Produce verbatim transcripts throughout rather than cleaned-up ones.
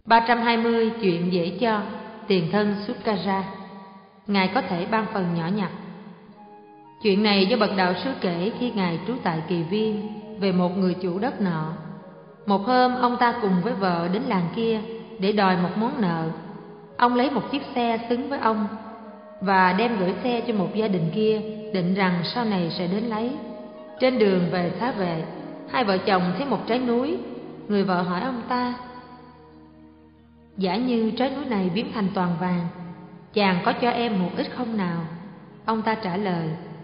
ba trăm hai mươi chuyện dễ cho, tiền thân Sukkara. Ngài có thể ban phần nhỏ nhặt. Chuyện này do bậc đạo sư kể khi Ngài trú tại Kỳ Viên về một người chủ đất nọ. Một hôm ông ta cùng với vợ đến làng kia để đòi một món nợ. Ông lấy một chiếc xe xứng với ông và đem gửi xe cho một gia đình kia, định rằng sau này sẽ đến lấy. Trên đường về xá vệ, hai vợ chồng thấy một trái núi. Người vợ hỏi ông ta: giả như trái núi này biến thành toàn vàng, chàng có cho em một ít không nào? Ông ta trả lời: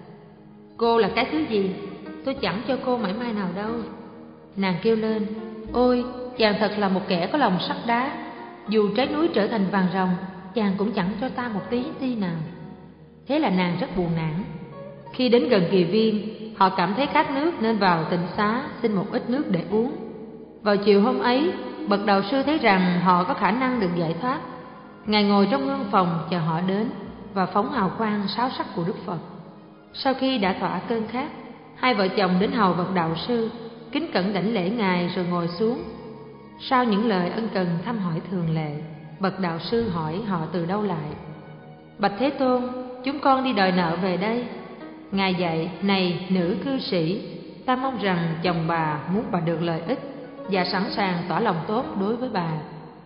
cô là cái thứ gì? Tôi chẳng cho cô mảy may nào đâu. Nàng kêu lên: ôi, chàng thật là một kẻ có lòng sắt đá. Dù trái núi trở thành vàng ròng, chàng cũng chẳng cho ta một tí ti nào. Thế là nàng rất buồn nản. Khi đến gần Kỳ Viên, họ cảm thấy khát nước nên vào tịnh xá xin một ít nước để uống. Vào chiều hôm ấy, bậc đạo sư thấy rằng họ có khả năng được giải thoát. Ngài ngồi trong hương phòng chờ họ đến và phóng hào quang sáu sắc của Đức Phật. Sau khi đã thỏa cơn khát, hai vợ chồng đến hầu bậc đạo sư, kính cẩn đảnh lễ Ngài rồi ngồi xuống. Sau những lời ân cần thăm hỏi thường lệ, bậc đạo sư hỏi họ từ đâu lại. Bạch Thế Tôn, chúng con đi đòi nợ về đây. Ngài dạy: này nữ cư sĩ, ta mong rằng chồng bà muốn bà được lợi ích và sẵn sàng tỏ lòng tốt đối với bà.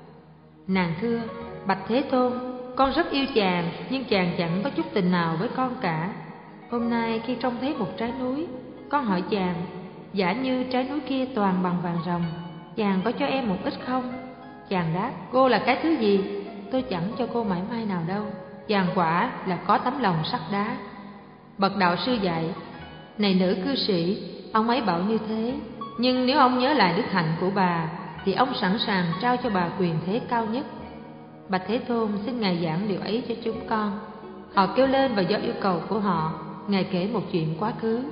Nàng thưa: bạch Thế Tôn, con rất yêu chàng, nhưng chàng chẳng có chút tình nào với con cả. Hôm nay khi trông thấy một trái núi, con hỏi chàng: giả như trái núi kia toàn bằng vàng ròng, chàng có cho em một ít không? Chàng đáp: cô là cái thứ gì? Tôi chẳng cho cô mảy may nào đâu. Chàng quả là có tấm lòng sắt đá. Bậc đạo sư dạy: này nữ cư sĩ, ông ấy bảo như thế, nhưng nếu ông nhớ lại đức hạnh của bà thì ông sẵn sàng trao cho bà quyền thế cao nhất. Bạch Thế Tôn, xin Ngài giảng điều ấy cho chúng con. Họ kêu lên và do yêu cầu của họ, Ngài kể một chuyện quá khứ.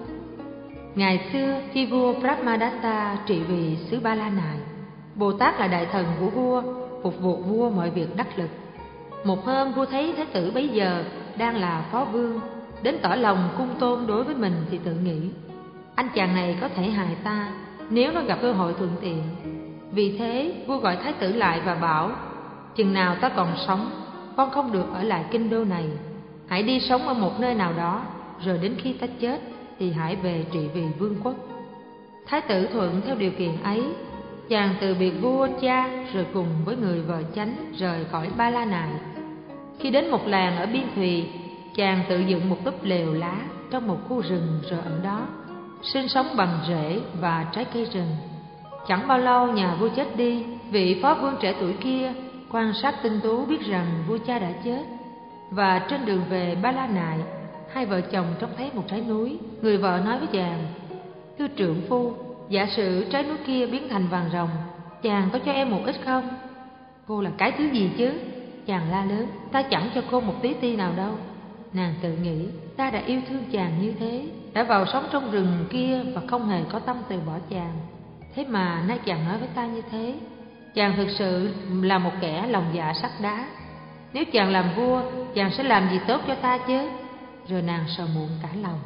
Ngày xưa khi vua Brahmadatta trị vì xứ Ba La Nại, Bồ Tát là đại thần của vua, phục vụ vua mọi việc đắc lực. Một hôm vua thấy Thái tử bấy giờ đang là phó vương đến tỏ lòng cung tôn đối với mình thì tự nghĩ: anh chàng này có thể hại ta nếu nó gặp cơ hội thuận tiện. Vì thế vua gọi Thái tử lại và bảo: chừng nào ta còn sống, con không được ở lại kinh đô này. Hãy đi sống ở một nơi nào đó, rồi đến khi ta chết thì hãy về trị vì vương quốc. Thái tử thuận theo điều kiện ấy. Chàng từ biệt vua cha rồi cùng với người vợ chánh rời khỏi Ba La Nại. Khi đến một làng ở Biên Thùy, chàng tự dựng một túp lều lá trong một khu rừng rồi ở đó sinh sống bằng rễ và trái cây rừng. Chẳng bao lâu nhà vua chết đi. Vị phó vương trẻ tuổi kia quan sát tinh tú biết rằng vua cha đã chết, và trên đường về Ba La Nại, hai vợ chồng trông thấy một trái núi. Người vợ nói với chàng: thưa trượng phu, giả sử trái núi kia biến thành vàng ròng, chàng có cho em một ít không? Cô là cái thứ gì chứ? Chàng la lớn: ta chẳng cho cô một tí ti nào đâu. Nàng tự nghĩ: ta đã yêu thương chàng như thế, đã vào sống trong rừng kia và không hề có tâm từ bỏ chàng. Thế mà nay chàng nói với ta như thế. Chàng thực sự là một kẻ lòng dạ sắt đá. Nếu chàng làm vua, chàng sẽ làm gì tốt cho ta chứ? Rồi nàng sầu muộn cả lòng.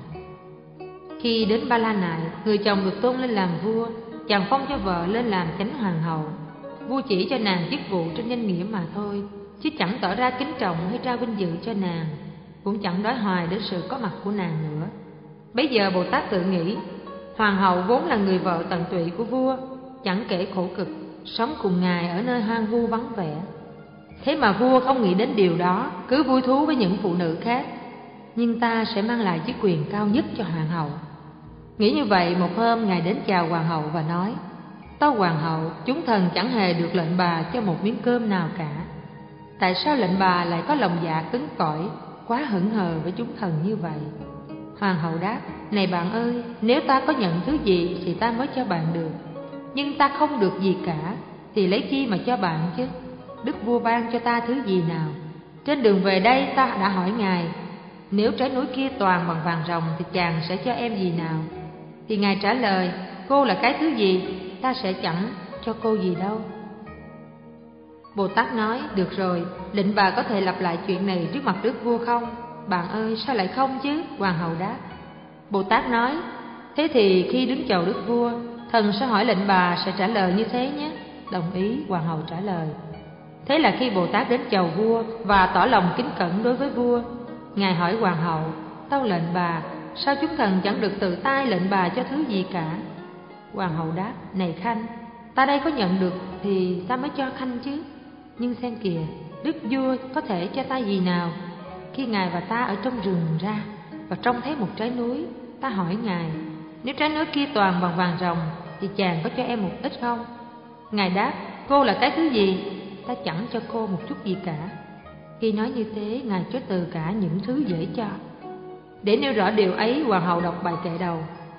Khi đến Ba La Nại, người chồng được tôn lên làm vua. Chàng phong cho vợ lên làm chánh hoàng hậu. Vua chỉ cho nàng chức vụ trên danh nghĩa mà thôi, chứ chẳng tỏ ra kính trọng hay trao vinh dự cho nàng, cũng chẳng đói hoài đến sự có mặt của nàng nữa. Bấy giờ Bồ Tát tự nghĩ: hoàng hậu vốn là người vợ tận tụy của vua, chẳng kể khổ cực, sống cùng ngài ở nơi hoang vu vắng vẻ. Thế mà vua không nghĩ đến điều đó, cứ vui thú với những phụ nữ khác. Nhưng ta sẽ mang lại chức quyền cao nhất cho hoàng hậu. Nghĩ như vậy, một hôm ngài đến chào hoàng hậu và nói: tâu hoàng hậu, chúng thần chẳng hề được lệnh bà cho một miếng cơm nào cả. Tại sao lệnh bà lại có lòng dạ cứng cỏi, quá hững hờ với chúng thần như vậy? Hoàng hậu đáp: này bạn ơi, nếu ta có nhận thứ gì thì ta mới cho bạn được, nhưng ta không được gì cả thì lấy chi mà cho bạn chứ? Đức vua ban cho ta thứ gì nào? Trên đường về đây ta đã hỏi ngài: nếu trái núi kia toàn bằng vàng ròng thì chàng sẽ cho em gì nào? Thì ngài trả lời: cô là cái thứ gì, ta sẽ chẳng cho cô gì đâu. Bồ Tát nói: được rồi, lệnh bà có thể lặp lại chuyện này trước mặt đức vua không? Bạn ơi, sao lại không chứ? Hoàng hậu đáp. Bồ Tát nói: thế thì khi đứng chầu đức vua, thần sẽ hỏi lệnh bà sẽ trả lời như thế nhé. Đồng ý, hoàng hậu trả lời. Thế là khi Bồ Tát đến chầu vua và tỏ lòng kính cẩn đối với vua, ngài hỏi hoàng hậu: tâu lệnh bà, sao chúng thần chẳng được tự tay lệnh bà cho thứ gì cả? Hoàng hậu đáp: này khanh, ta đây có nhận được thì ta mới cho khanh chứ. Nhưng xem kìa, đức vua có thể cho ta gì nào? Khi ngài và ta ở trong rừng ra và trông thấy một trái núi, ta hỏi ngài: nếu trái núi kia toàn bằng vàng ròng thì chàng có cho em một ít không? Ngài đáp: cô là cái thứ gì? Ta chẳng cho cô một chút gì cả. Khi nói như thế, ngài chối từ cả những thứ dễ cho. Để nêu rõ điều ấy, hoàng hậu đọc bài kệ đầu: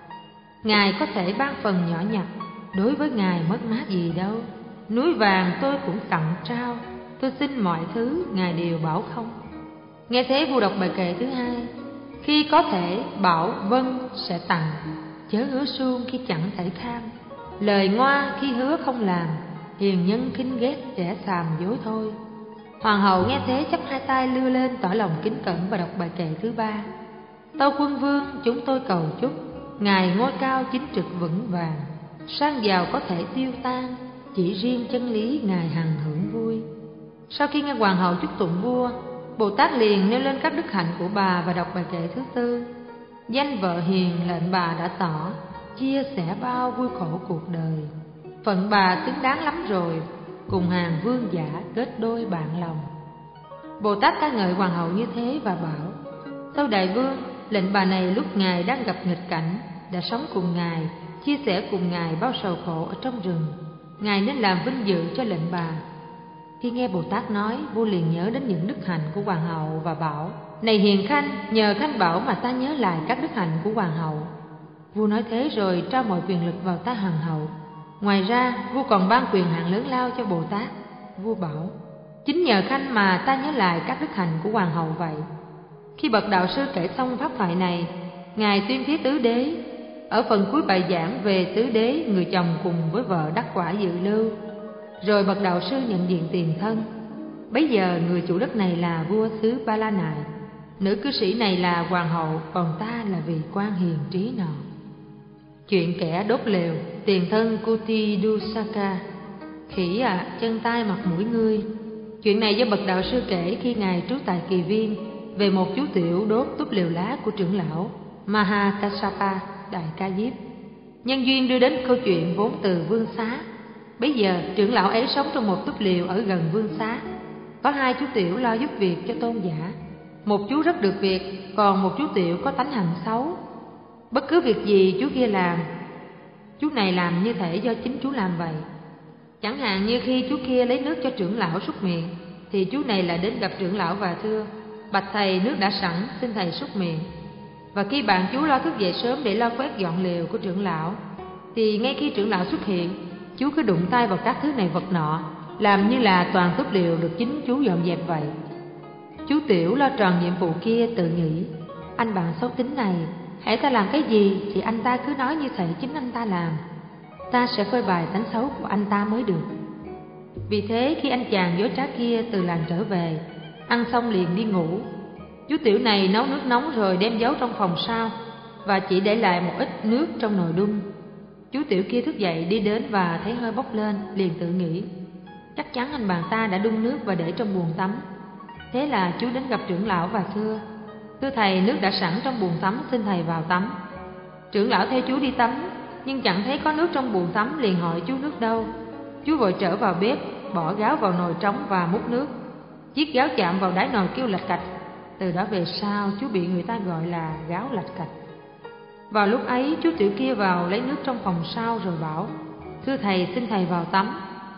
ngài có thể ban phần nhỏ nhặt, đối với ngài mất mát gì đâu. Núi vàng tôi cũng tặng trao, tôi xin mọi thứ ngài đều bảo không. Nghe thế, vua đọc bài kệ thứ hai: khi có thể bảo vâng sẽ tặng, chớ hứa suông khi chẳng thể kham. Lời ngoa khi hứa không làm, hiền nhân khinh ghét trẻ xàm dối thôi. Hoàng hậu nghe thế chắp hai tay lưa lên tỏ lòng kính cẩn và đọc bài kệ thứ ba: tâu quân vương chúng tôi cầu chúc, ngài ngôi cao chính trực vững vàng, sang giàu có thể tiêu tan, chỉ riêng chân lý ngài hằng hưởng vui. Sau khi nghe hoàng hậu chúc tụng vua, Bồ Tát liền nêu lên các đức hạnh của bà và đọc bài kệ thứ tư: danh vợ hiền lệnh bà đã tỏ, chia sẻ bao vui khổ cuộc đời. Phận bà xứng đáng lắm rồi, cùng hàng vương giả kết đôi bạn lòng. Bồ Tát ca ngợi hoàng hậu như thế và bảo: tâu đại vương, lệnh bà này lúc ngài đang gặp nghịch cảnh, đã sống cùng ngài, chia sẻ cùng ngài bao sầu khổ ở trong rừng. Ngài nên làm vinh dự cho lệnh bà. Khi nghe Bồ Tát nói, vua liền nhớ đến những đức hạnh của hoàng hậu và bảo: này hiền khanh, nhờ khanh bảo mà ta nhớ lại các đức hạnh của hoàng hậu. Vua nói thế rồi trao mọi quyền lực vào tay hoàng hậu. Ngoài ra, vua còn ban quyền hạn lớn lao cho Bồ Tát. Vua bảo: chính nhờ khanh mà ta nhớ lại các đức hạnh của hoàng hậu vậy. Khi bậc đạo sư kể xong pháp thoại này, ngài tuyên thuyết tứ đế. Ở phần cuối bài giảng về tứ đế, người chồng cùng với vợ đắc quả dự lưu. Rồi bậc đạo sư nhận diện tiền thân. Bấy giờ người chủ đất này là vua xứ Ba La Nại, nữ cư sĩ này là hoàng hậu, còn ta là vị quan hiền trí nọ. Chuyện kẻ đốt lều. Tiền thân Kuti Dusaka: khỉ à, chân tay mặt mũi ngươi. Chuyện này do bậc đạo sư kể khi ngài trú tại Kỳ Viên về một chú tiểu đốt túp lều lá của trưởng lão Mahakassapa Đại Ca Diếp. Nhân duyên đưa đến câu chuyện vốn từ Vương Xá. Bấy giờ trưởng lão ấy sống trong một túp lều ở gần Vương Xá. Có hai chú tiểu lo giúp việc cho tôn giả. Một chú rất được việc, còn một chú tiểu có tánh hành xấu. Bất cứ việc gì chú kia làm, chú này làm như thể do chính chú làm vậy. Chẳng hạn như khi chú kia lấy nước cho trưởng lão súc miệng, thì chú này lại đến gặp trưởng lão và thưa: bạch thầy, nước đã sẵn, xin thầy súc miệng. Và khi bạn chú lo thức dậy sớm để lo quét dọn lều của trưởng lão, thì ngay khi trưởng lão xuất hiện, chú cứ đụng tay vào các thứ này vật nọ, làm như là toàn túp lều được chính chú dọn dẹp vậy. Chú tiểu lo tròn nhiệm vụ kia tự nghĩ: anh bạn xấu tính này, hãy ta làm cái gì thì anh ta cứ nói như thể chính anh ta làm. Ta sẽ phơi bày tánh xấu của anh ta mới được. Vì thế khi anh chàng dối trá kia từ làng trở về, ăn xong liền đi ngủ. Chú tiểu này nấu nước nóng rồi đem giấu trong phòng sau, và chỉ để lại một ít nước trong nồi đun. Chú tiểu kia thức dậy đi đến và thấy hơi bốc lên, liền tự nghĩ: chắc chắn anh bạn ta đã đun nước và để trong buồng tắm. Thế là chú đến gặp trưởng lão và thưa: thưa thầy, nước đã sẵn trong buồng tắm, xin thầy vào tắm. Trưởng lão theo chú đi tắm, nhưng chẳng thấy có nước trong buồng tắm, liền hỏi chú nước đâu. Chú vội trở vào bếp, bỏ gáo vào nồi trống và múc nước. Chiếc gáo chạm vào đáy nồi kêu lạch cạch. Từ đó về sau chú bị người ta gọi là gáo lạch cạch. Vào lúc ấy chú tiểu kia vào lấy nước trong phòng sau rồi bảo: thưa thầy, xin thầy vào tắm.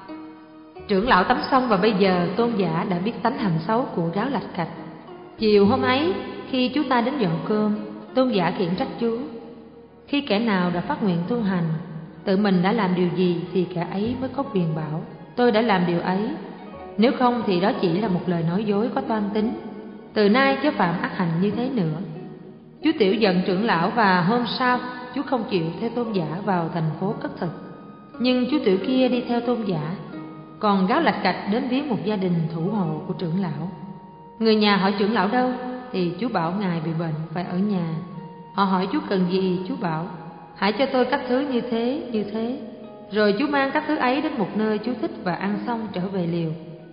Trưởng lão tắm xong và bây giờ tôn giả đã biết tánh hành xấu của gáo lạch cạch. Chiều hôm ấy, khi chú ta đến dọn cơm, tôn giả khiển trách chú: khi kẻ nào đã phát nguyện tu hành, tự mình đã làm điều gì thì kẻ ấy mới có quyền bảo tôi đã làm điều ấy. Nếu không thì đó chỉ là một lời nói dối có toan tính. Từ nay chớ phạm ác hành như thế nữa. Chú tiểu giận trưởng lão và hôm sau chú không chịu theo tôn giả vào thành phố cất thực. Nhưng chú tiểu kia đi theo tôn giả. Còn gáo lạch cạch đến viếng một gia đình thủ hộ của trưởng lão. Người nhà hỏi trưởng lão đâu, thì chú bảo ngài bị bệnh phải ở nhà. Họ hỏi chú cần gì, chú bảo: hãy cho tôi các thứ như thế, như thế. Rồi chú mang các thứ ấy đến một nơi chú thích và ăn xong trở về liều.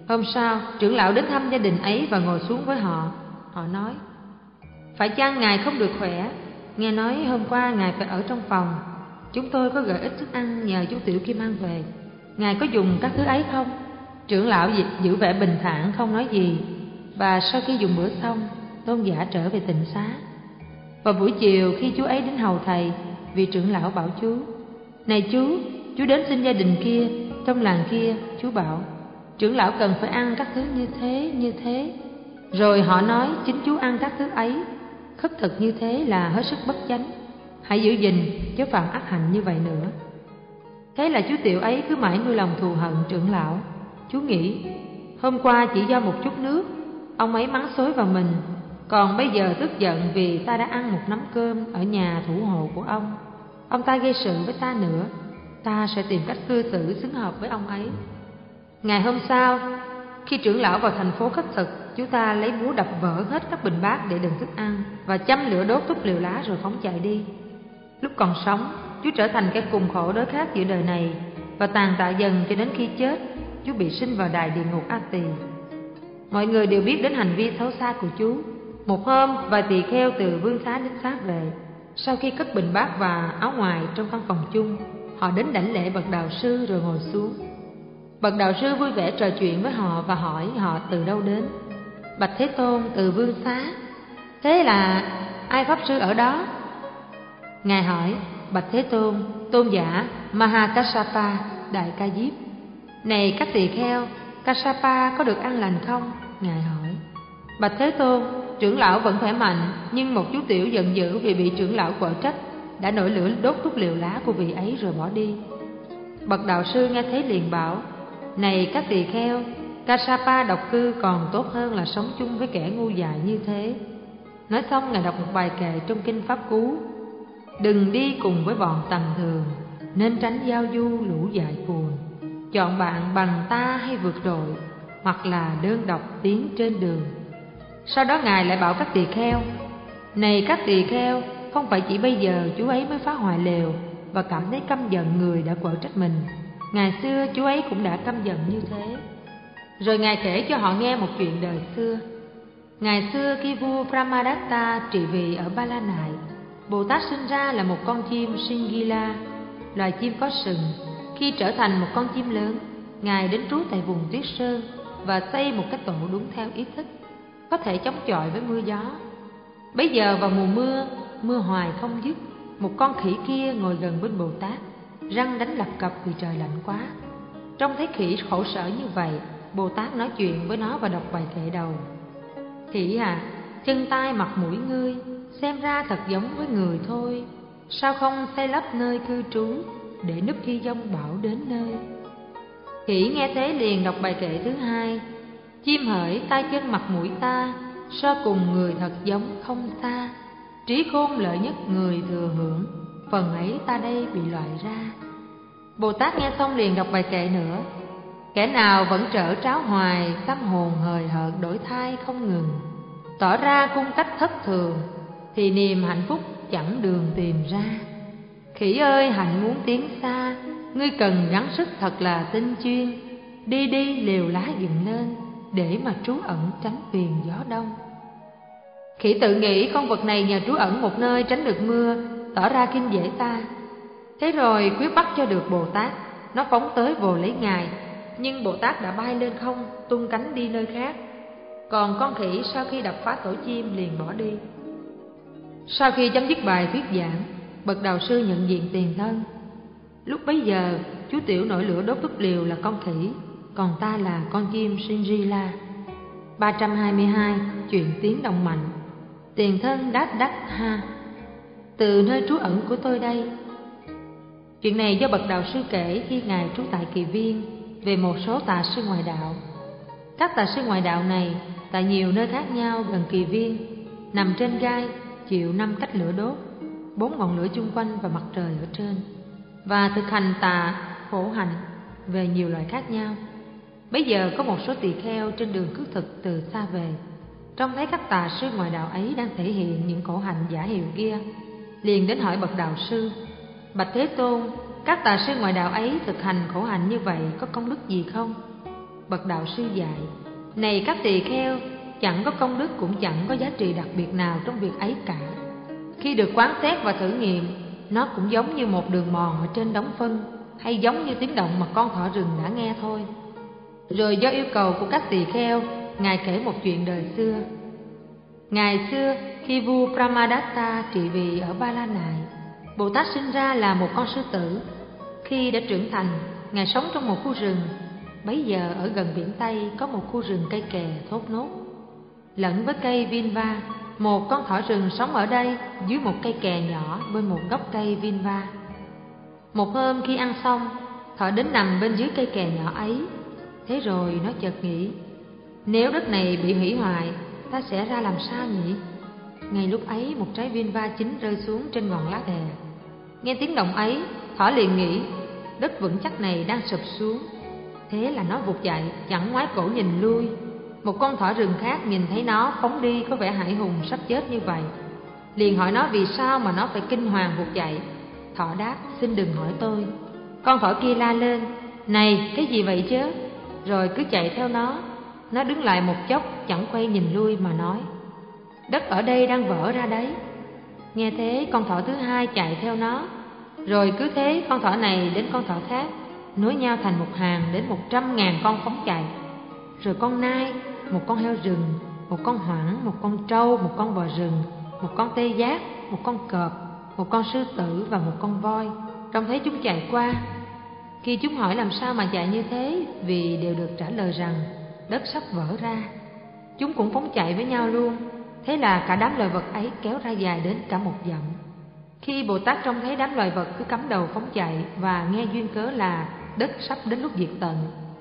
Hôm sau, trưởng lão đến thăm gia đình ấy và ngồi xuống với họ. Họ nói: phải chăng ngài không được khỏe? Nghe nói hôm qua ngài phải ở trong phòng. Chúng tôi có gửi ít thức ăn nhờ chú Tiểu Kim mang về. Ngài có dùng các thứ ấy không? Trưởng lão giữ vẻ bình thản không nói gì. Và sau khi dùng bữa xong, tôn giả trở về tịnh xá. Vào buổi chiều khi chú ấy đến hầu thầy, vị trưởng lão bảo chú: này chú, chú đến xin gia đình kia, trong làng kia. Chú bảo trưởng lão cần phải ăn các thứ như thế, như thế. Rồi họ nói chính chú ăn các thứ ấy. Khất thực như thế là hết sức bất chánh. Hãy giữ gìn chớ phạm ác hạnh như vậy nữa. Thế là chú Tiểu ấy cứ mãi nuôi lòng thù hận trưởng lão. Chú nghĩ hôm qua chỉ do một chút nước, ông ấy mắng xối vào mình. Còn bây giờ tức giận vì ta đã ăn một nắm cơm ở nhà thủ hộ của ông. Ông ta gây sự với ta nữa, ta sẽ tìm cách cư xử xứng hợp với ông ấy. Ngày hôm sau, khi trưởng lão vào thành phố khất thực, chú ta lấy búa đập vỡ hết các bình bát để đựng thức ăn và châm lửa đốt thuốc liều lá rồi phóng chạy đi. Lúc còn sống, chú trở thành kẻ cùng khổ đối khác giữa đời này và tàn tạ dần cho đến khi chết, chú bị sinh vào đài địa ngục A Tỳ. Mọi người đều biết đến hành vi xấu xa của chú. Một hôm, vài tỳ kheo từ vương xá đến xá về. Sau khi cất bình bát và áo ngoài trong căn phòng chung, họ đến đảnh lễ bậc đạo sư rồi ngồi xuống. Bậc đạo sư vui vẻ trò chuyện với họ và hỏi họ từ đâu đến. Bạch Thế Tôn: từ vương xá. Thế là ai pháp sư ở đó? Ngài hỏi: bạch Thế Tôn, tôn giả Mahakassapa, đại ca diếp. Này các tỳ kheo, Kassapa có được an lành không? Ngài hỏi. Bạch Thế Tôn, trưởng lão vẫn khỏe mạnh, nhưng một chú tiểu giận dữ vì bị trưởng lão quở trách, đã nổi lửa đốt thuốc liều lá của vị ấy rồi bỏ đi. Bậc đạo sư nghe thế liền bảo: này các tỳ kheo, Kassapa độc cư còn tốt hơn là sống chung với kẻ ngu dại như thế. Nói xong, ngài đọc một bài kệ trong kinh Pháp Cú: đừng đi cùng với bọn tầm thường, nên tránh giao du lũ dại cuồng. Chọn bạn bằng ta hay vượt trội, hoặc là đơn độc tiến trên đường. Sau đó ngài lại bảo các tỳ kheo: này các tỳ kheo, không phải chỉ bây giờ chú ấy mới phá hoại lều và cảm thấy căm giận người đã quở trách mình. Ngày xưa chú ấy cũng đã căm giận như thế. Rồi ngài kể cho họ nghe một chuyện đời xưa. Ngày xưa khi vua Brahmadatta trị vì ở Ba La Nại, Bồ Tát sinh ra là một con chim Singila, loài chim có sừng. Khi trở thành một con chim lớn, ngài đến trú tại vùng tuyết sơn và xây một cái tổ đúng theo ý thích, có thể chống chọi với mưa gió. Bấy giờ vào mùa mưa, mưa hoài không dứt, một con khỉ kia ngồi gần bên Bồ Tát, răng đánh lập cập vì trời lạnh quá. Trông thấy khỉ khổ sở như vậy, Bồ Tát nói chuyện với nó và đọc bài kệ đầu: khỉ à, chân tai mặt mũi ngươi xem ra thật giống với người thôi, sao không xây lắp nơi cư trú để núp khi giông bão đến nơi. Khỉ nghe thế liền đọc bài kệ thứ hai: chim hỡi tay chân mặt mũi ta, so cùng người thật giống không xa, trí khôn lợi nhất người thừa hưởng, phần ấy ta đây bị loại ra. Bồ Tát nghe xong liền đọc bài kệ nữa: kẻ nào vẫn trở tráo hoài, tâm hồn hời hợt đổi thay không ngừng, tỏ ra cung cách thất thường, thì niềm hạnh phúc chẳng đường tìm ra. Khỉ ơi hạnh muốn tiến xa, ngươi cần gắng sức thật là tinh chuyên, đi đi liều lá dựng nên, để mà trú ẩn tránh phiền gió đông. Khỉ tự nghĩ con vật này nhờ trú ẩn một nơi tránh được mưa, tỏ ra khinh dễ ta. Thế rồi quyết bắt cho được Bồ Tát, nó phóng tới vồ lấy ngài, nhưng Bồ Tát đã bay lên không, tung cánh đi nơi khác. Còn con khỉ sau khi đập phá tổ chim liền bỏ đi. Sau khi chấm dứt bài thuyết giảng, bậc đạo sư nhận diện tiền thân. Lúc bấy giờ, chú tiểu nổi lửa đốt thuốc liều là con khỉ, còn ta là con chim Singila. ba trăm hai mươi hai. Chuyện tiếng động mạnh. Tiền thân Đát Đát Ha: từ nơi trú ẩn của tôi đây. Chuyện này do bậc đạo sư kể khi ngài trú tại Kỳ Viên về một số tà sư ngoại đạo. Các tà sư ngoại đạo này tại nhiều nơi khác nhau gần Kỳ Viên, nằm trên gai, chịu năm cách lửa đốt, bốn ngọn lửa chung quanh và mặt trời ở trên, và thực hành tà khổ hạnh về nhiều loại khác nhau. Bây giờ có một số tỳ kheo trên đường khất thực từ xa về, trông thấy các tà sư ngoại đạo ấy đang thể hiện những khổ hạnh giả hiệu kia, liền đến hỏi bậc đạo sư: bạch Thế Tôn, các tà sư ngoại đạo ấy thực hành khổ hạnh như vậy có công đức gì không? Bậc đạo sư dạy: này các tỳ kheo, chẳng có công đức cũng chẳng có giá trị đặc biệt nào trong việc ấy cả. Khi được quán xét và thử nghiệm, nó cũng giống như một đường mòn ở trên đống phân, hay giống như tiếng động mà con thỏ rừng đã nghe thôi. Rồi do yêu cầu của các tỳ kheo, Ngài kể một chuyện đời xưa. Ngày xưa, khi vua Brahmadatta trị vì ở Ba La Nại, Bồ Tát sinh ra là một con sư tử. Khi đã trưởng thành, Ngài sống trong một khu rừng. Bấy giờ ở gần biển Tây có một khu rừng cây kè thốt nốt lẫn với cây Vinva. Một con thỏ rừng sống ở đây dưới một cây kè nhỏ bên một gốc cây Vinva. Một hôm khi ăn xong, thỏ đến nằm bên dưới cây kè nhỏ ấy. Thế rồi nó chợt nghĩ, nếu đất này bị hủy hoại, ta sẽ ra làm sao nhỉ? Ngay lúc ấy một trái Vinva chín rơi xuống trên ngọn lá kè. Nghe tiếng động ấy, thỏ liền nghĩ, đất vững chắc này đang sụp xuống. Thế là nó vụt dậy, chẳng ngoái cổ nhìn lui. Một con thỏ rừng khác nhìn thấy nó phóng đi có vẻ hãi hùng sắp chết như vậy, liền hỏi nó vì sao mà nó phải kinh hoàng vụt dậy. Thỏ đáp, xin đừng hỏi tôi. Con thỏ kia la lên, này cái gì vậy chứ? Rồi cứ chạy theo nó. Nó đứng lại một chốc, chẳng quay nhìn lui mà nói, đất ở đây đang vỡ ra đấy. Nghe thế, con thỏ thứ hai chạy theo nó. Rồi cứ thế con thỏ này đến con thỏ khác, nối nhau thành một hàng đến một trăm ngàn con phóng chạy. Rồi con nai, một con heo rừng, một con hoảng, một con trâu, một con bò rừng, một con tê giác, một con cọp, một con sư tử và một con voi trông thấy chúng chạy qua. Khi chúng hỏi làm sao mà chạy như thế, vì đều được trả lời rằng đất sắp vỡ ra, chúng cũng phóng chạy với nhau luôn. Thế là cả đám loài vật ấy kéo ra dài đến cả một dặm. Khi Bồ Tát trông thấy đám loài vật cứ cắm đầu phóng chạy và nghe duyên cớ là đất sắp đến lúc diệt tận,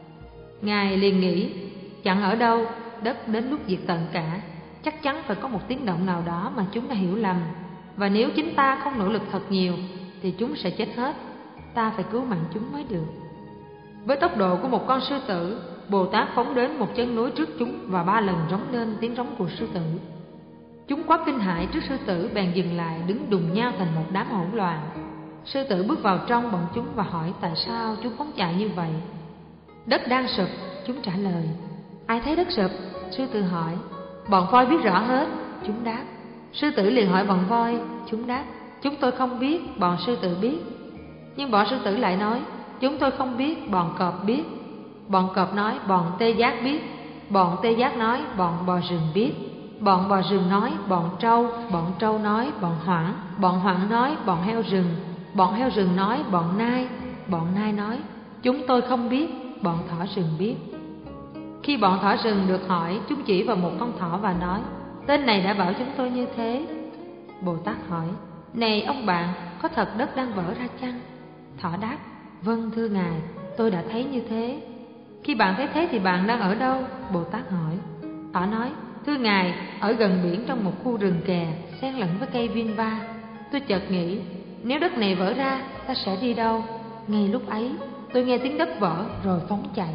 Ngài liền nghĩ, chẳng ở đâu đất đến lúc diệt tận cả, chắc chắn phải có một tiếng động nào đó mà chúng đã hiểu lầm, và nếu chính ta không nỗ lực thật nhiều thì chúng sẽ chết hết. Ta phải cứu mạng chúng mới được. Với tốc độ của một con sư tử, Bồ Tát phóng đến một chân núi trước chúng và ba lần rống lên tiếng rống của sư tử. Chúng quá kinh hãi trước sư tử bèn dừng lại, đứng đùng nhau thành một đám hỗn loạn. Sư tử bước vào trong bọn chúng và hỏi tại sao chúng phóng chạy như vậy. Đất đang sụp, chúng trả lời. Ai thấy đất sụp? Sư tử hỏi. Bọn voi biết rõ hết, chúng đáp. Sư tử liền hỏi bọn voi, chúng đáp. Chúng tôi không biết, bọn sư tử biết. Nhưng bọn sư tử lại nói, chúng tôi không biết, bọn cọp biết. Bọn cọp nói, bọn tê giác biết. Bọn tê giác nói, bọn bò rừng biết. Bọn bò rừng nói, bọn trâu. Bọn trâu nói, bọn hoảng. Bọn hoảng nói, bọn heo rừng. Bọn heo rừng nói, bọn nai. Bọn nai nói, chúng tôi không biết, bọn thỏ rừng biết. Khi bọn thỏ rừng được hỏi, chúng chỉ vào một con thỏ và nói, tên này đã bảo chúng tôi như thế. Bồ Tát hỏi, này ông bạn, có thật đất đang vỡ ra chăng? Thỏ đáp, vâng thưa Ngài, tôi đã thấy như thế. Khi bạn thấy thế thì bạn đang ở đâu? Bồ Tát hỏi. Thỏ nói, thưa Ngài, ở gần biển trong một khu rừng kè xen lẫn với cây Vinva. Tôi chợt nghĩ, nếu đất này vỡ ra, ta sẽ đi đâu? Ngay lúc ấy, tôi nghe tiếng đất vỡ rồi phóng chạy.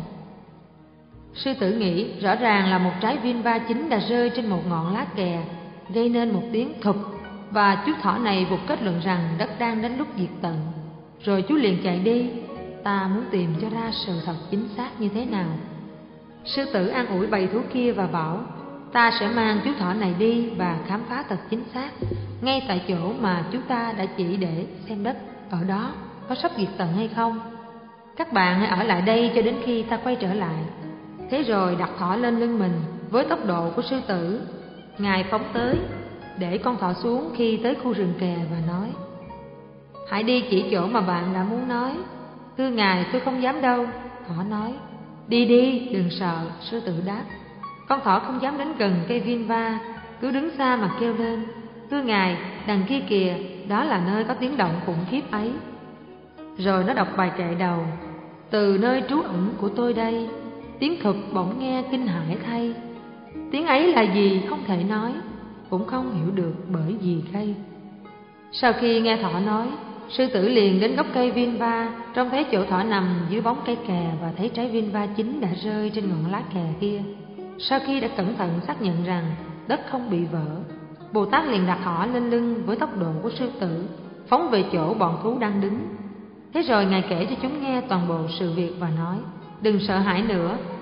Sư tử nghĩ, rõ ràng là một trái Vinva chín đã rơi trên một ngọn lá kè, gây nên một tiếng thụp, và chú thỏ này vụt kết luận rằng đất đang đến lúc diệt tận. Rồi chú liền chạy đi. Ta muốn tìm cho ra sự thật chính xác như thế nào. Sư tử an ủi bầy thú kia và bảo, ta sẽ mang chú thỏ này đi và khám phá thật chính xác ngay tại chỗ mà chú ta đã chỉ để xem đất ở đó có sắp diệt tận hay không. Các bạn hãy ở lại đây cho đến khi ta quay trở lại. Thế rồi đặt thỏ lên lưng mình với tốc độ của sư tử. Ngài phóng tới, để con thỏ xuống khi tới khu rừng kè và nói, hãy đi chỉ chỗ mà bạn đã muốn nói. Thưa Ngài, tôi không dám đâu. Thỏ nói, đi đi, đừng sợ. Sư tử đáp. Con thỏ không dám đến gần cây Vinva, cứ đứng xa mà kêu lên, thưa Ngài, đằng kia kìa, đó là nơi có tiếng động khủng khiếp ấy. Rồi nó đọc bài kệ đầu, từ nơi trú ẩn của tôi đây, tiếng thụp bỗng nghe kinh hãi thay. Tiếng ấy là gì không thể nói, cũng không hiểu được bởi vì cây. Sau khi nghe thỏ nói, sư tử liền đến gốc cây Vinva, trông thấy chỗ thỏ nằm dưới bóng cây kè và thấy trái Vinva chín đã rơi trên ngọn lá kè kia. Sau khi đã cẩn thận xác nhận rằng đất không bị vỡ, Bồ Tát liền đặt thỏ lên lưng với tốc độ của sư tử, phóng về chỗ bọn thú đang đứng. Thế rồi Ngài kể cho chúng nghe toàn bộ sự việc và nói, đừng sợ hãi nữa.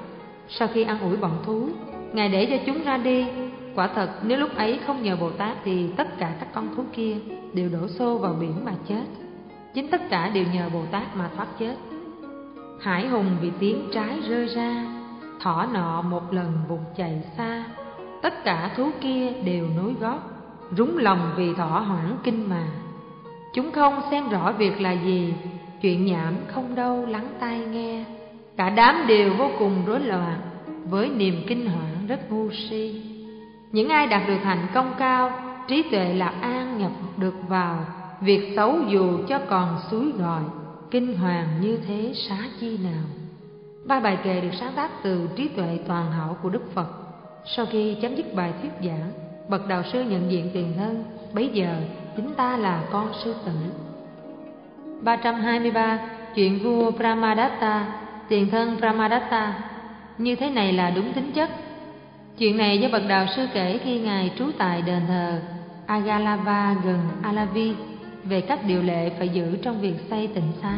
Sau khi ăn ủi bọn thú, Ngài để cho chúng ra đi. Quả thật, nếu lúc ấy không nhờ Bồ Tát thì tất cả các con thú kia đều đổ xô vào biển mà chết. Chính tất cả đều nhờ Bồ Tát mà thoát chết. Hải hùng vì tiếng trái rơi ra, thỏ nọ một lần vụt chạy xa. Tất cả thú kia đều nối gót, rúng lòng vì thỏ hoảng kinh mà. Chúng không xem rõ việc là gì, chuyện nhảm không đâu lắng tai nghe. Cả đám đều vô cùng rối loạn, với niềm kinh hoảng rất ngu si. Những ai đạt được hạnh công cao, trí tuệ lạc an nhập được vào, việc xấu dù cho còn suối gọi, kinh hoàng như thế xá chi nào. Ba bài kệ được sáng tác từ trí tuệ toàn hảo của Đức Phật. Sau khi chấm dứt bài thuyết giảng, bậc đạo sư nhận diện tiền thân, bấy giờ chính ta là con sư tử. Ba trăm hai mươi ba. Chuyện vua Brahmadatta, tiền thân Brahmadatta. Như thế này là đúng tính chất. Chuyện này do bậc đạo sư kể khi ngài trú tại đền thờ Agalava gần Alavi về các điều lệ phải giữ trong việc xây tịnh xá.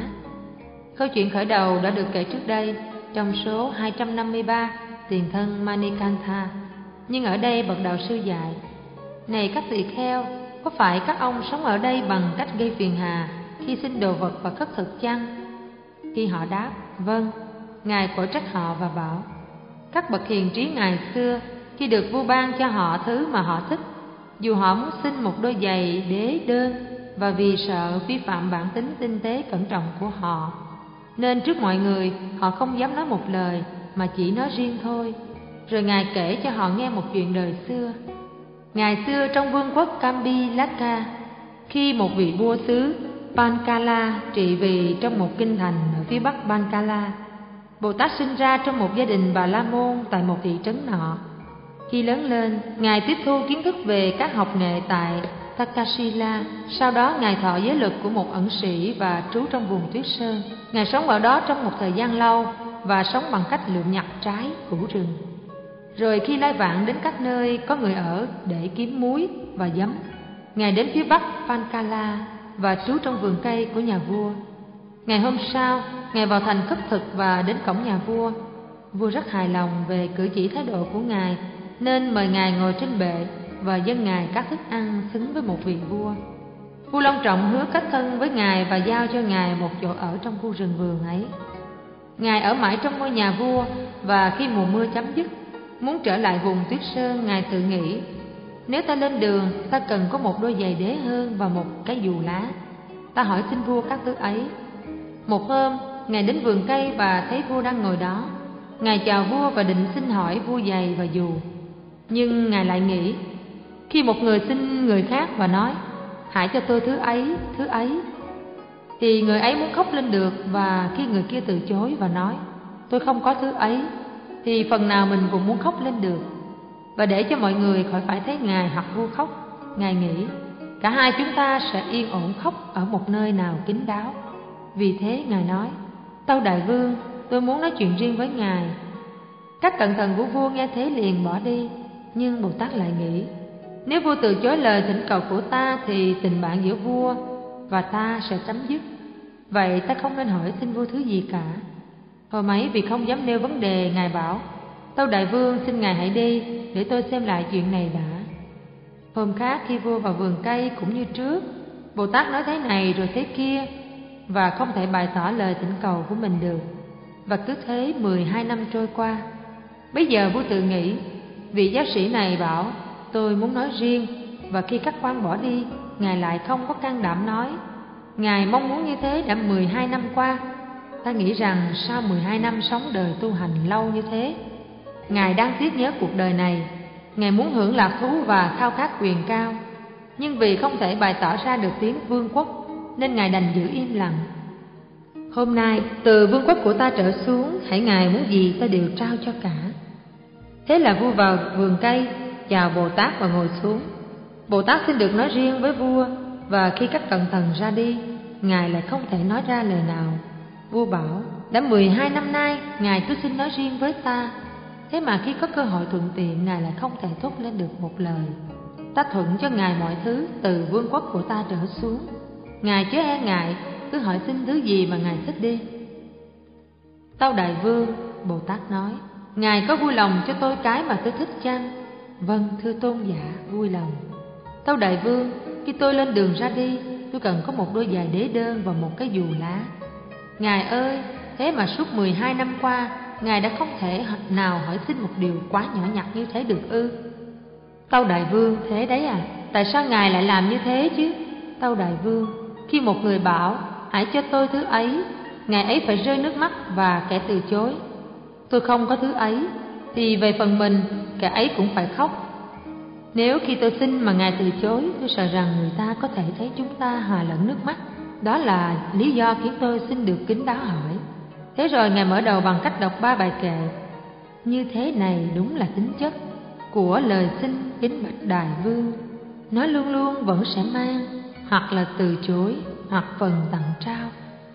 Câu chuyện khởi đầu đã được kể trước đây trong số hai trăm năm mươi ba, tiền thân Manikantha. Nhưng ở đây bậc đạo sư dạy: này các tỳ kheo, có phải các ông sống ở đây bằng cách gây phiền hà khi xin đồ vật và khất thực chăng? Khi họ đáp vâng, ngài quở trách họ và bảo: các bậc hiền trí ngày xưa, khi được vua ban cho họ thứ mà họ thích, dù họ muốn xin một đôi giày đế đơn, và vì sợ vi phạm bản tính tinh tế cẩn trọng của họ, nên trước mọi người họ không dám nói một lời, mà chỉ nói riêng thôi. Rồi ngài kể cho họ nghe một chuyện đời xưa. Ngày xưa trong vương quốc Kambilaka, khi một vị vua xứ Pankala trị vì trong một kinh thành ở phía bắc Pankala, Bồ Tát sinh ra trong một gia đình Bà La Môn tại một thị trấn nọ. Khi lớn lên, ngài tiếp thu kiến thức về các học nghệ tại Takasila. Sau đó ngài thọ giới luật của một ẩn sĩ và trú trong vùng tuyết sơn. Ngài sống ở đó trong một thời gian lâu và sống bằng cách lượm nhặt trái củ rừng. Rồi khi lai vãng đến các nơi có người ở để kiếm muối và giấm, ngài đến phía bắc Pankala và trú trong vườn cây của nhà vua. Ngày hôm sau, ngài vào thành khất thực và đến cổng nhà vua. Vua rất hài lòng về cử chỉ thái độ của ngài, nên mời ngài ngồi trên bệ và dâng ngài các thức ăn xứng với một vị vua. Vua long trọng hứa kết thân với ngài và giao cho ngài một chỗ ở trong khu rừng vườn ấy. Ngài ở mãi trong ngôi nhà vua, và khi mùa mưa chấm dứt, muốn trở lại vùng tuyết sơn, ngài tự nghĩ: nếu ta lên đường, ta cần có một đôi giày đế hơn và một cái dù lá. Ta hỏi xin vua các thứ ấy. Một hôm, ngài đến vườn cây và thấy vua đang ngồi đó. Ngài chào vua và định xin hỏi vua giày và dù. Nhưng ngài lại nghĩ: khi một người xin người khác và nói hãy cho tôi thứ ấy, thứ ấy, thì người ấy muốn khóc lên được. Và khi người kia từ chối và nói tôi không có thứ ấy, thì phần nào mình cũng muốn khóc lên được. Và để cho mọi người khỏi phải thấy ngài hoặc vua khóc, ngài nghĩ cả hai chúng ta sẽ yên ổn khóc ở một nơi nào kín đáo. Vì thế ngài nói: tâu đại vương, tôi muốn nói chuyện riêng với ngài. Các cận thần của vua nghe thế liền bỏ đi. Nhưng Bồ Tát lại nghĩ: nếu vua từ chối lời thỉnh cầu của ta thì tình bạn giữa vua và ta sẽ chấm dứt. Vậy ta không nên hỏi xin vua thứ gì cả. Hôm ấy vì không dám nêu vấn đề, ngài bảo: tâu đại vương, xin ngài hãy đi để tôi xem lại chuyện này đã. Hôm khác khi vua vào vườn cây cũng như trước, Bồ Tát nói thế này rồi thế kia, và không thể bày tỏ lời thỉnh cầu của mình được. Và cứ thế mười hai năm trôi qua. Bây giờ vua tự nghĩ: vị giáo sĩ này bảo tôi muốn nói riêng, và khi các quan bỏ đi, ngài lại không có can đảm nói. Ngài mong muốn như thế đã mười hai năm qua. Ta nghĩ rằng sau mười hai năm sống đời tu hành lâu như thế, ngài đang tiếc nhớ cuộc đời này. Ngài muốn hưởng lạc thú và khao khát quyền cao, nhưng vì không thể bày tỏ ra được tiếng vương quốc, nên ngài đành giữ im lặng. Hôm nay từ vương quốc của ta trở xuống, hãy ngài muốn gì ta đều trao cho cả. Thế là vua vào vườn cây, chào Bồ Tát và ngồi xuống. Bồ Tát xin được nói riêng với vua, và khi các cận thần ra đi, ngài lại không thể nói ra lời nào. Vua bảo: đã mười hai năm nay ngài cứ xin nói riêng với ta, thế mà khi có cơ hội thuận tiện, ngài lại không thể thốt lên được một lời. Ta thuận cho ngài mọi thứ từ vương quốc của ta trở xuống. Ngài chớ e ngại, cứ hỏi xin thứ gì mà ngài thích đi. Tâu đại vương, Bồ Tát nói, Ngài có vui lòng cho tôi cái mà tôi thích chăng? Vâng, thưa tôn giả, vui lòng. Tâu đại vương, khi tôi lên đường ra đi, tôi cần có một đôi giày đế đơn và một cái dù lá. Ngài ơi, thế mà suốt mười hai năm qua, Ngài đã không thể nào hỏi xin một điều quá nhỏ nhặt như thế được ư? Tâu đại vương, thế đấy à, tại sao Ngài lại làm như thế chứ? Tâu đại vương, khi một người bảo, hãy cho tôi thứ ấy, Ngài ấy phải rơi nước mắt và kẻ từ chối. Tôi không có thứ ấy, thì về phần mình, kẻ ấy cũng phải khóc. Nếu khi tôi xin mà Ngài từ chối, tôi sợ rằng người ta có thể thấy chúng ta hòa lẫn nước mắt. Đó là lý do khiến tôi xin được kính đáo hỏi. Thế rồi Ngài mở đầu bằng cách đọc ba bài kệ. Như thế này đúng là tính chất của lời xin kính bạch đại vương. Nó luôn luôn vẫn sẽ mang hoặc là từ chối, hoặc phần tặng trao.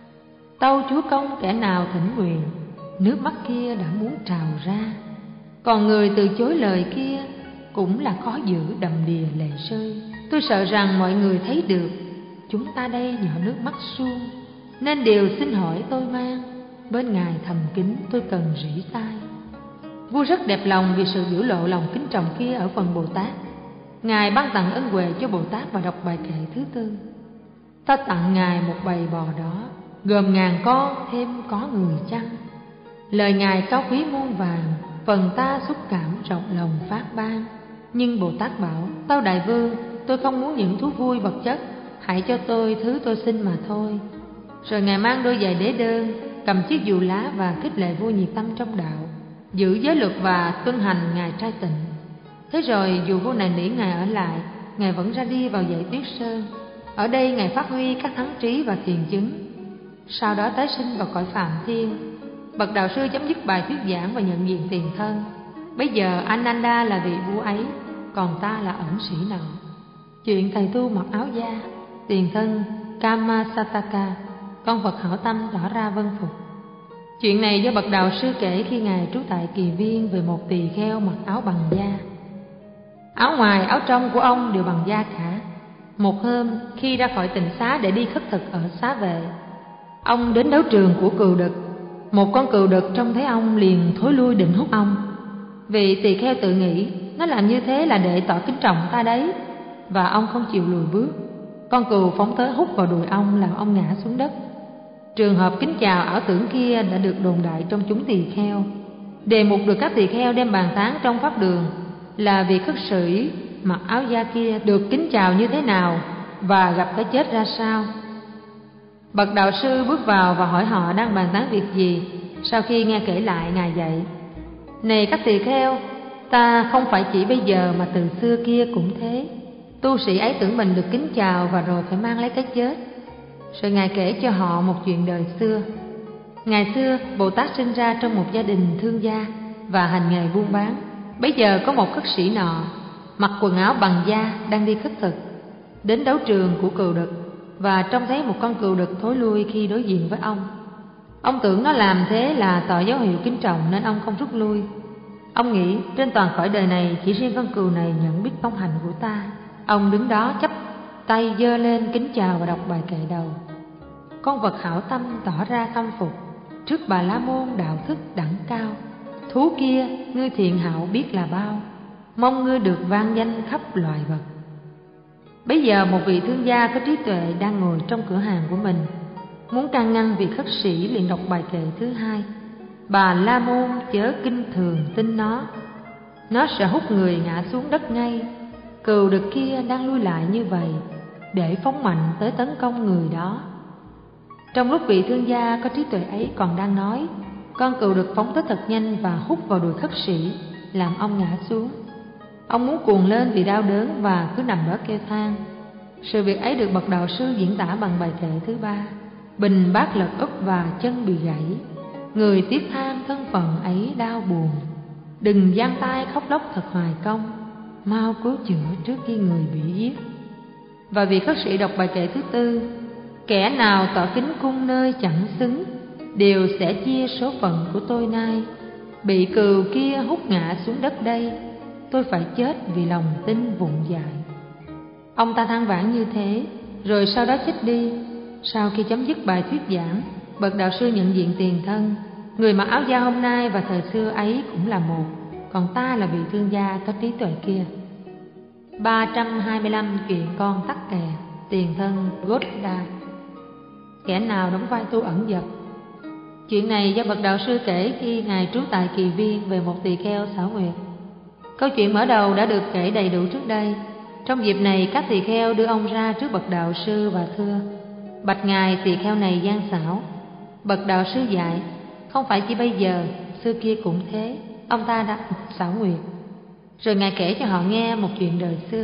Tâu chúa công kẻ nào thỉnh nguyện, nước mắt kia đã muốn trào ra. Còn người từ chối lời kia cũng là khó giữ đầm đìa lệ rơi. Tôi sợ rằng mọi người thấy được chúng ta đây nhỏ nước mắt suông, nên điều xin hỏi tôi mang, bên Ngài thầm kín tôi cần rỉ tai. Vua rất đẹp lòng vì sự biểu lộ lòng kính trọng kia ở phần Bồ Tát. Ngài ban tặng ân huệ cho Bồ Tát và đọc bài kệ thứ tư. Ta tặng Ngài một bầy bò đó, gồm ngàn con thêm có người chăng. Lời Ngài cao quý muôn vàng, phần ta xúc cảm rộng lòng phát ban. Nhưng Bồ Tát bảo, tâu đại vương, tôi không muốn những thú vui vật chất, hãy cho tôi thứ tôi xin mà thôi. Rồi Ngài mang đôi giày đế đơn, cầm chiếc dù lá và khích lệ vua nhiệt tâm trong đạo, giữ giới luật và tuân hành Ngài trai tịnh. Thế rồi dù vua này nỉ Ngài ở lại, Ngài vẫn ra đi vào dãy Tuyết Sơn. Ở đây Ngài phát huy các thắng trí và thiền chứng. Sau đó tái sinh vào cõi Phạm Thiên. Bậc đạo sư chấm dứt bài thuyết giảng và nhận diện tiền thân. Bây giờ Ananda là vị vua ấy, còn ta là ẩn sĩ nọ. Chuyện thầy tu mặc áo da, tiền thân Kamasataka, con Phật hảo tâm tỏ ra vân phục. Chuyện này do bậc đạo sư kể khi Ngài trú tại Kỳ Viên về một tỳ kheo mặc áo bằng da. Áo ngoài áo trong của ông đều bằng da cả. Một hôm khi ra khỏi tịnh xá để đi khất thực ở xá vệ, ông đến đấu trường của cừu đực. Một con cừu đực trông thấy ông liền thối lui định hút ông. Vị tỳ kheo tự nghĩ, nó làm như thế là để tỏ kính trọng ta đấy, và ông không chịu lùi bước. Con cừu phóng tới hút vào đùi ông, làm ông ngã xuống đất. Trường hợp kính chào ảo tưởng kia đã được đồn đại trong chúng tỳ kheo. Đề mục được các tỳ kheo đem bàn tán trong pháp đường là vị khất sĩ mặc áo da kia được kính chào như thế nào và gặp cái chết ra sao. Bậc đạo sư bước vào và hỏi họ đang bàn tán việc gì. Sau khi nghe kể lại, Ngài dạy: Này các tỳ kheo, ta không phải chỉ bây giờ mà từ xưa kia cũng thế. Tu sĩ ấy tưởng mình được kính chào và rồi phải mang lấy cái chết. Rồi Ngài kể cho họ một chuyện đời xưa. Ngày xưa Bồ Tát sinh ra trong một gia đình thương gia và hành nghề buôn bán. Bấy giờ có một khất sĩ nọ mặc quần áo bằng da đang đi khất thực, đến đấu trường của cừu đực và trông thấy một con cừu đực thối lui khi đối diện với ông. Ông tưởng nó làm thế là tỏ dấu hiệu kính trọng nên ông không rút lui. Ông nghĩ trên toàn cõi đời này chỉ riêng con cừu này nhận biết tông hành của ta. Ông đứng đó chắp tay giơ lên kính chào và đọc bài kệ đầu. Con vật hảo tâm tỏ ra khâm phục trước Bà La Môn đạo thức đẳng cao. Thú kia ngươi thiện hảo biết là bao, mong ngươi được vang danh khắp loài vật. Bấy giờ một vị thương gia có trí tuệ đang ngồi trong cửa hàng của mình, muốn can ngăn vị khất sĩ, liền đọc bài kệ thứ hai. Bà La Môn chớ kinh thường tin nó, nó sẽ hút người ngã xuống đất ngay. Cừu đực kia đang lui lại như vậy để phóng mạnh tới tấn công người đó. Trong lúc vị thương gia có trí tuệ ấy còn đang nói, con cừu đực phóng tới thật nhanh và hút vào đùi khất sĩ, làm ông ngã xuống. Ông muốn cuồng lên vì đau đớn và cứ nằm đó kêu than. Sự việc ấy được bậc đạo sư diễn tả bằng bài kệ thứ ba: Bình bát lật úp và chân bị gãy, người tiếc than thân phận ấy đau buồn. Đừng giang tay khóc lóc thật hoài công, mau cứu chữa trước khi người bị giết. Và vị khất sĩ đọc bài kệ thứ tư: Kẻ nào tỏ kính cung nơi chẳng xứng, đều sẽ chia số phận của tôi nay. Bị cừu kia hút ngã xuống đất đây, tôi phải chết vì lòng tin vụng dại. Ông ta than vãn như thế, rồi sau đó chết đi. Sau khi chấm dứt bài thuyết giảng, bậc đạo sư nhận diện tiền thân, Người mặc áo da hôm nay và thời xưa ấy cũng là một, còn ta là vị thương gia có trí tuệ kia. Ba trăm hai mươi lăm chuyện con tắc kè, tiền thân Goddard. Kẻ nào đóng vai tu ẩn dật? Chuyện này do bậc đạo sư kể khi ngài trú tại Kỳ Viên về một tỳ kheo xảo nguyệt. Câu chuyện mở đầu đã được kể đầy đủ trước đây. Trong dịp này, các tỳ kheo đưa ông ra trước bậc đạo sư và thưa: bạch ngài, tỳ kheo này gian xảo. Bậc đạo sư dạy: không phải chỉ bây giờ, xưa kia cũng thế, ông ta đã xảo nguyệt. Rồi ngài kể cho họ nghe một chuyện đời xưa.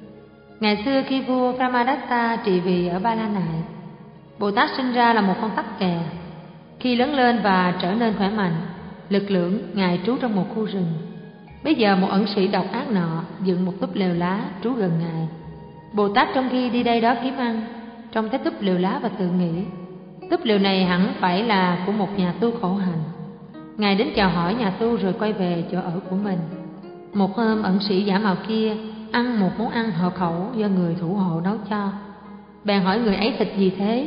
Ngày xưa khi vua Brahmadatta trị vì ở Ba La Nại, Bồ Tát sinh ra là một con tắc kè. Khi lớn lên và trở nên khỏe mạnh, lực lưỡng, ngài trú trong một khu rừng. Bây giờ một ẩn sĩ độc ác nọ dựng một túp lều lá trú gần ngài. Bồ Tát trong khi đi đây đó kiếm ăn, trông thấy túp lều lá và tự nghĩ: túp lều này hẳn phải là của một nhà tu khổ hạnh. Ngài đến chào hỏi nhà tu rồi quay về chỗ ở của mình. Một hôm, ẩn sĩ giả mạo kia ăn một món ăn hợp khẩu do người thủ hộ nấu cho. Bèn hỏi người ấy: thịt gì thế?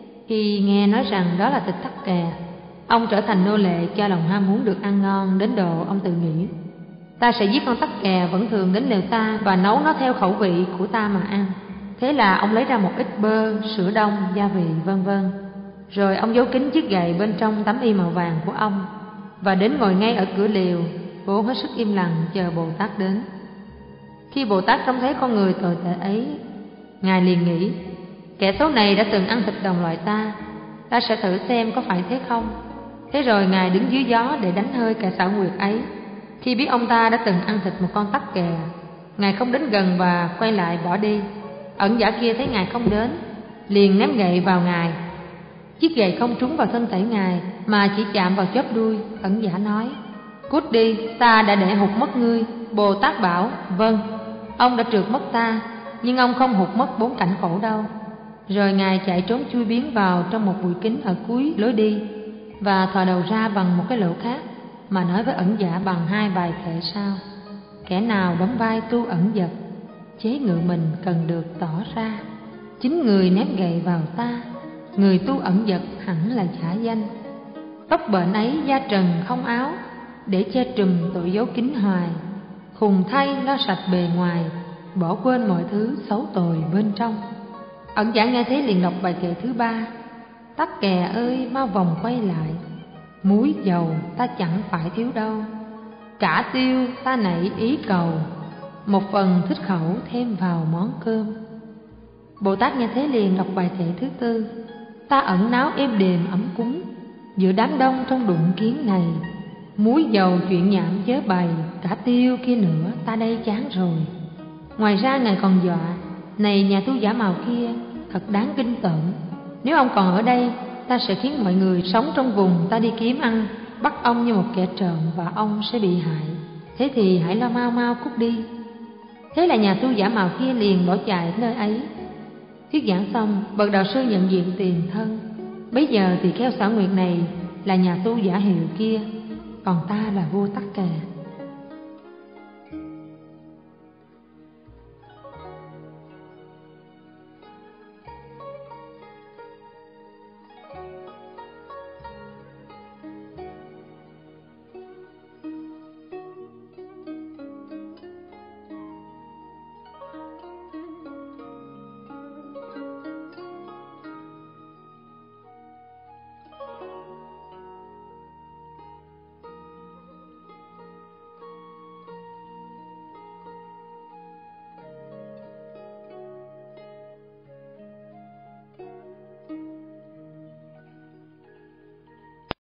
Khi nghe nói rằng đó là thịt tắc kè, ông trở thành nô lệ cho lòng ham muốn được ăn ngon, đến độ ông tự nghĩ: ta sẽ giết con tắc kè vẫn thường đến lều ta và nấu nó theo khẩu vị của ta mà ăn. Thế là ông lấy ra một ít bơ, sữa đông, gia vị vân vân. Rồi ông giấu kín chiếc gậy bên trong tấm y màu vàng của ông và đến ngồi ngay ở cửa lều, vốn hết sức im lặng chờ Bồ Tát đến. Khi Bồ Tát trông thấy con người tồi tệ ấy, ngài liền nghĩ: kẻ xấu này đã từng ăn thịt đồng loại ta, ta sẽ thử xem có phải thế không. Thế rồi ngài đứng dưới gió để đánh hơi kẻ xảo quyệt ấy. Khi biết ông ta đã từng ăn thịt một con tắc kè, ngài không đến gần và quay lại bỏ đi. Ẩn giả kia thấy ngài không đến, liền ném gậy vào ngài. Chiếc gậy không trúng vào thân thể ngài mà chỉ chạm vào chóp đuôi. Ẩn giả nói: cút đi, ta đã để hụt mất ngươi. Bồ Tát bảo: vâng, ông đã trượt mất ta, nhưng ông không hụt mất bốn cảnh khổ đâu. Rồi ngài chạy trốn chui biến vào trong một bụi kính ở cuối lối đi và thò đầu ra bằng một cái lỗ khác mà nói với ẩn giả bằng hai bài kệ sau: kẻ nào đóng vai tu ẩn dật, chế ngự mình cần được tỏ ra. Chính người ném gậy vào ta, người tu ẩn dật hẳn là giả danh. Tóc bệnh ấy da trần không áo, để che trùm tội dấu kín hoài. Khùng thay lo sạch bề ngoài, bỏ quên mọi thứ xấu tồi bên trong. Ẩn giả nghe thế liền đọc bài kệ thứ ba: tắc kè ơi mau vòng quay lại, muối dầu ta chẳng phải thiếu đâu. Cả tiêu ta nảy ý cầu, một phần thích khẩu thêm vào món cơm. Bồ Tát nghe thế liền đọc bài kệ thứ tư: ta ẩn náu êm đềm ấm cúng, giữa đám đông trong đụng kiến này. Muối dầu chuyện nhảm chớ bày, cả tiêu kia nữa ta đây chán rồi. Ngoài ra ngài còn dọa: này nhà tu giả mạo kia, thật đáng kinh tởm. Nếu ông còn ở đây, ta sẽ khiến mọi người sống trong vùng ta đi kiếm ăn bắt ông như một kẻ trộm và ông sẽ bị hại. Thế thì hãy lo mau mau cút đi. Thế là nhà tu giả mạo kia liền bỏ chạy nơi ấy. Thuyết giảng xong, bậc đạo sư nhận diện tiền thân. Bấy giờ tỳ kheo xảo nguyệt này là nhà tu giả hiệu kia, còn ta là vua tắc kè.